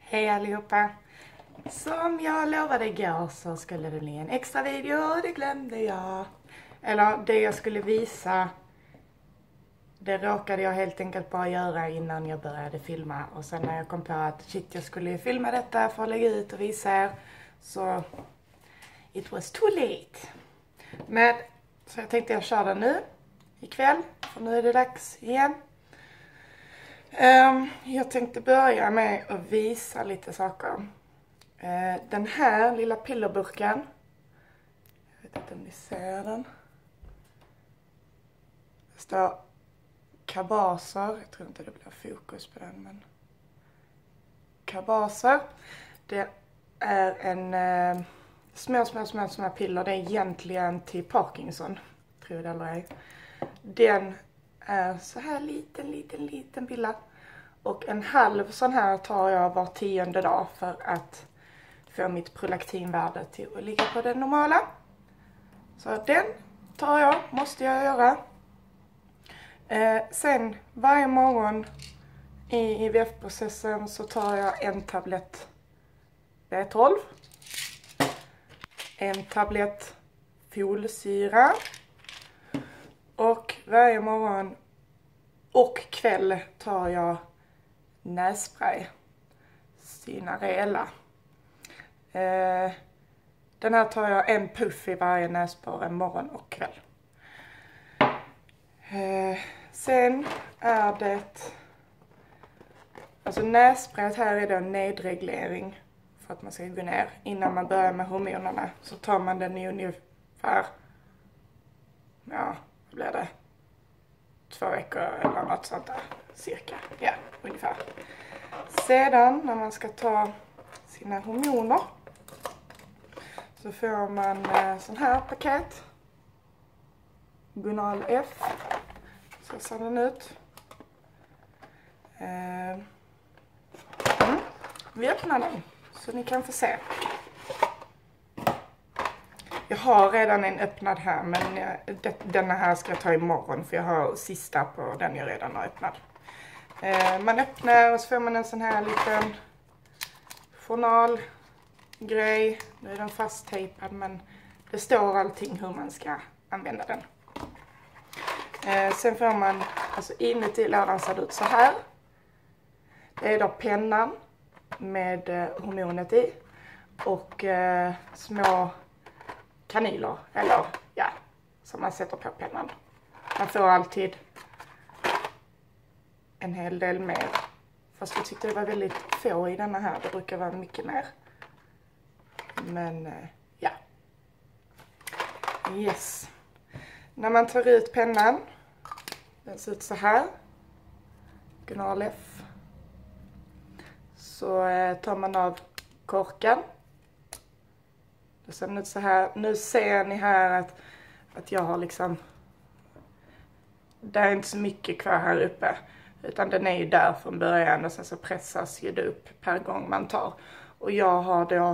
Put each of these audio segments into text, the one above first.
Hej allihopa! Som jag lovade igår så skulle det bli en extra video och det glömde jag. Eller det jag skulle visa, det råkade jag helt enkelt bara göra innan jag började filma. Och sen när jag kom på att shit, jag skulle filma detta för att lägga ut och visa er. Så it was too late. Men så jag tänkte jag kör den nu ikväll, för nu är det dags igen. Jag tänkte börja med att visa lite saker. Den här lilla pillerburken, jag vet inte om ni ser den. Det står Kabaser, jag tror inte det blir fokus på den, men Kabaser. Det är en små piller, det är egentligen till Parkinson, tror det eller ej. Den är så här liten pilla. Och en halv sån här tar jag var 10:e dag för att få mitt prolaktinvärde till att ligga på det normala. Så den tar jag, måste jag göra. Sen varje morgon i IVF-processen så tar jag en tablett B12. En tablett folsyra. Och varje morgon och kväll tar jag nässpray. Synarela. Den här tar jag en puff i varje näsborre morgon och kväll. Sen är det, alltså nässprayet här är det en nedreglering för att man ska gå ner. Innan man börjar med hormonerna så tar man den i ungefär, ja, vad blir det? 2 veckor eller något sånt där, cirka, ja, ungefär. Sedan när man ska ta sina hormoner så får man sån här paket. Gunal F. Så ser den ut. Vi öppnar den så ni kan få se. Jag har redan en öppnad här, men denna här ska jag ta imorgon för jag har sista på den jag redan har öppnat. Man öppnar och så får man en sån här liten journalgrej. Nu är den fasttejpad, men det står allting hur man ska använda den. Sen får man, alltså inuti lådan ser det ut så här. Det är då pennan med hormonet i och små kanyler, eller ja, som man sätter på pennan. Man får alltid en hel del mer. Fast jag tyckte det var väldigt få i denna här, det brukar vara mycket mer. Men ja. Yes. När man tar ut pennan, den ser ut så här. Gunal F. Så tar man av korken. Det ser ut så här. Nu ser ni här att jag har liksom, det är inte så mycket kvar här uppe. Utan den är ju där från början och sen så pressas ju det upp per gång man tar. Och jag har då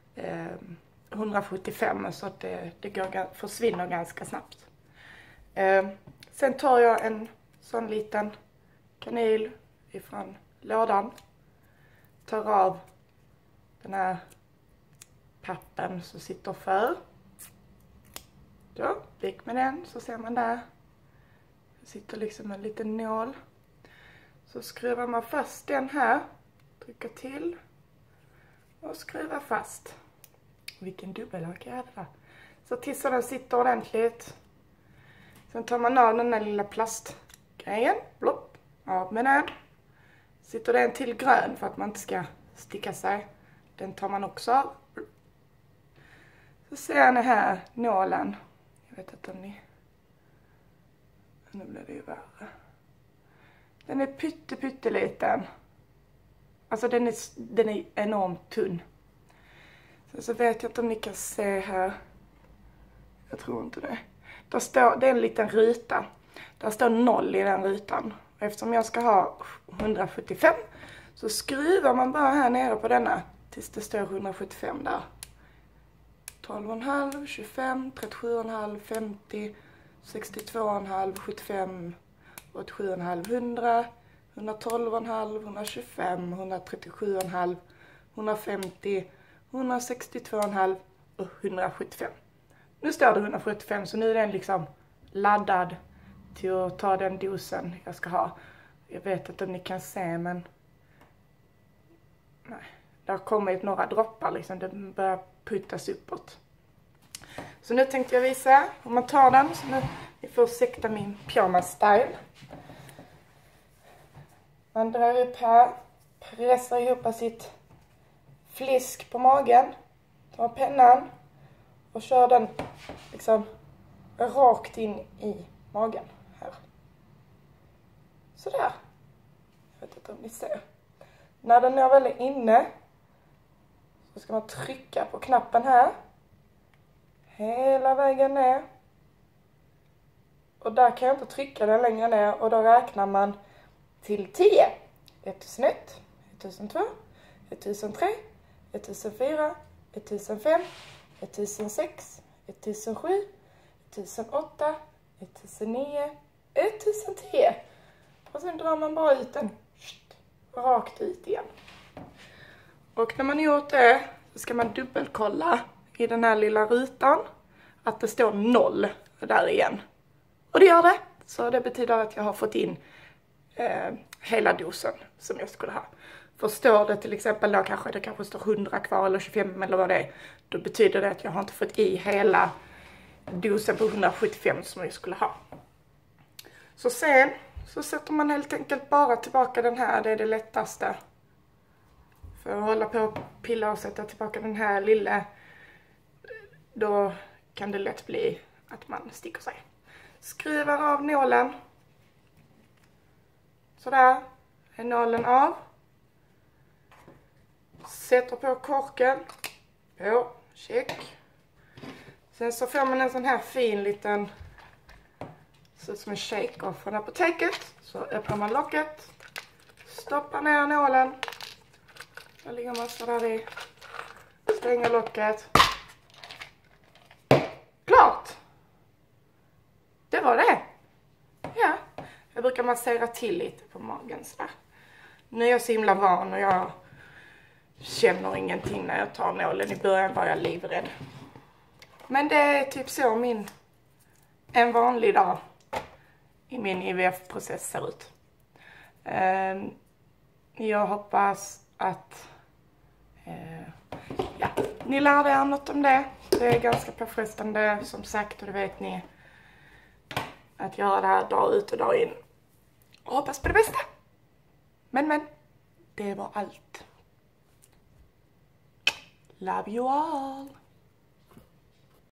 175 så att det försvinner ganska snabbt. Sen tar jag en sån liten kanyl ifrån lådan. Tar av den här pappen som sitter för. Då, vik med den så ser man där. Det sitter liksom en liten nål. Så skruvar man fast den här. Trycker till. Och skruvar fast. Vilken dubbelhake är det där? Så tills den sitter ordentligt. Sen tar man av den här lilla plastgrejen. Blopp. Av med den. Sitter den till grön för att man inte ska sticka sig. Den tar man också av. Så ser ni här nålen. Jag vet inte om ni... Nu blir det ju värre. Den är pytteliten. Alltså den är enormt tunn. Så vet jag inte om ni kan se här. Jag tror inte det. Det är en liten ruta. Där står 0 i den rutan. Och eftersom jag ska ha 175 så skruvar man bara här nere på denna. Tills det står 175 där. 12,5, 25, 37,5, 50, 62,5, 75, 87,5, 100, 112,5, 125, 137,5 150, 162,5 och 175. Nu står det 175 så nu är den liksom laddad till att ta den dosen jag ska ha. Jag vet inte om ni kan se men nej, det har kommit några droppar liksom, det börjar puttas uppåt. Så nu tänkte jag visa hur man tar den, så nu ni får ursäkta min pyjamas-style. Man drar upp här, pressar ihop sitt flisk på magen, tar pennan och kör den liksom rakt in i magen här. Sådär. Jag vet inte om ni ser. När den är väl inne så ska man trycka på knappen här. Hela vägen ner. Och där kan jag inte trycka den längre ner och då räknar man till 10. 1001, 1002, 1003, 1004, 1005, 1006, 1007, 1008, 1009, 1010. Och sen drar man bara ut den rakt ut igen. Och när man gjort det så ska man dubbelkolla i den här lilla rutan att det står 0 där igen. Och det gör det. Så det betyder att jag har fått in hela dosen som jag skulle ha. Förstår det till exempel då kanske det står 100 kvar eller 25 eller vad det är. Då betyder det att jag har inte fått i hela dosen på 175 som jag skulle ha. Så sen så sätter man helt enkelt bara tillbaka den här. Det är det lättaste. För att hålla på och pilla och sätta tillbaka den här lilla. Då kan det lätt bli att man sticker sig. Skruvar av nålen. Sådär. Är nålen av. Sätter på korken. På. Check. Sen så får man en sån här fin liten. Så som en shaker från apoteket. Så öppnar man locket. Stoppar ner nålen. Där ligger massa där i. Stänger locket. Klart! Det var det. Ja. Jag brukar massera till lite på magen sådär. Nu är jag så himla van och jag känner ingenting när jag tar nålen. I början var jag livrädd. Men det är typ så en vanlig dag i min IVF-process ser ut. Jag hoppas att ni lärde er något om det. Det är ganska påfrestande som sagt och det vet ni. Att göra det här dag ut och dag in. Och hoppas på det bästa. Men, det var allt. Love you all.